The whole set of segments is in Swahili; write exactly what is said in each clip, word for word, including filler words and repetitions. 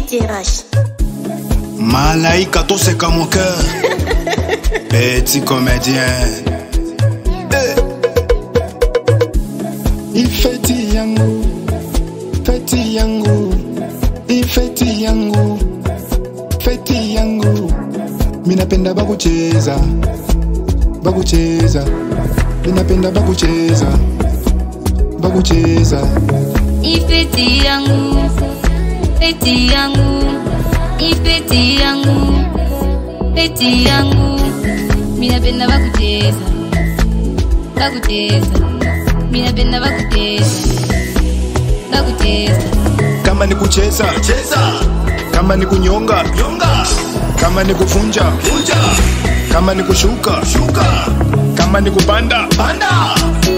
D J Rach. Malaika toseka mon cœur. Petit comédien. Hey. Ifeti yangu, feti yangu, ifeti yangu, feti yangu. Minapenda bakucheza, bakucheza. Minapenda bakucheza, bakucheza. Ifeti yangu, feti yangu, ifeti yangu, feti yangu. Minapenda bakucheza, bakucheza. Minapenda bakucheza, bakucheza. Kama ni kucheza, cheza. Kama ni kunyonga, nyonga. Kama ni kufunja, funja. Kama ni kushuka, shuka. Kama ni kupanda, panda.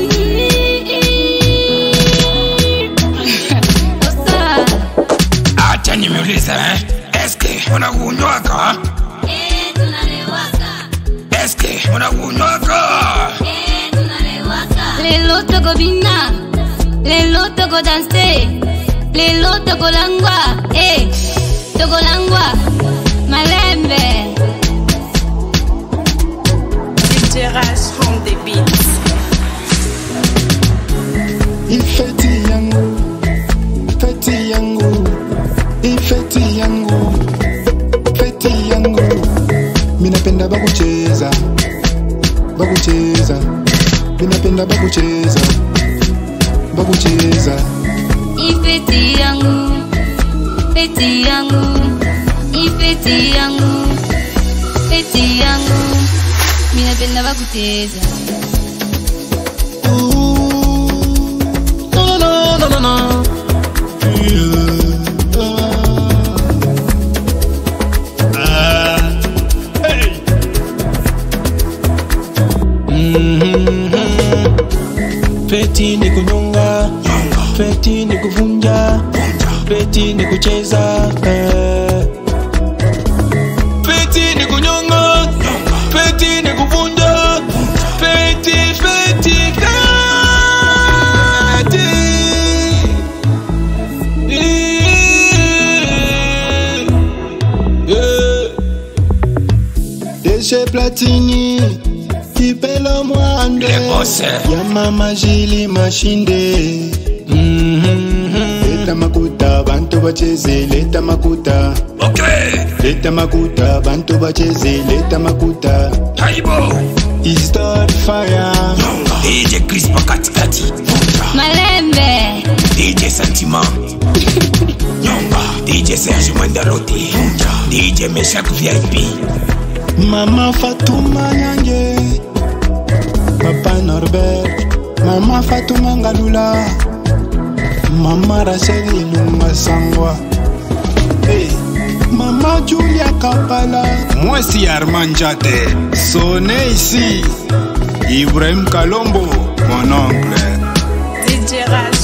Acha nimuulize, eh? Eske unakunywaka? Eh, tunalewaka. Eske unakunywaka? Eh, tunalewaka. Lelo toko bina, lelo toko danse, lelo toko langwa, eh, toko langwa, malembe. D J Rach on the beats. Ifeti yangu, feti yangu, ifeti yangu, feti yangu. Minapenda bakucheza, bakucheza. Minapenda bakucheza, bakucheza. Ifeti yangu, feti yangu, ifeti yangu, feti yangu. Minapenda bakucheza. No, no, no, no, no. Feti ni kunyonga, feti ni kuvunja, feti ni kucheza, eh. Feti ni kunyonga, feti ni kuvunja, feti, feti, feti. Deshe Platini, Kipelo Mwande, ya mama Jili Mashinde. Leta makuta, bantu bacheze, leta makuta. Okay. Leta makuta, bantu bacheze, leta makuta. Taibo. Start fire. D J Chris Pakatikati. Malembe. D J Sentiment. Nyomba. D J Serge Mandalote. D J Meshak V I P. Mama Fatuma Nyange, Papa Norbert, Mama Fatuma Ngalula, Mama Rachel Ilunga Sangwa, hey. Mama Julia Kapala. Moi si Armand Jate, sonné ici Ibrahim Kalombo, mon oncle. D J Rach.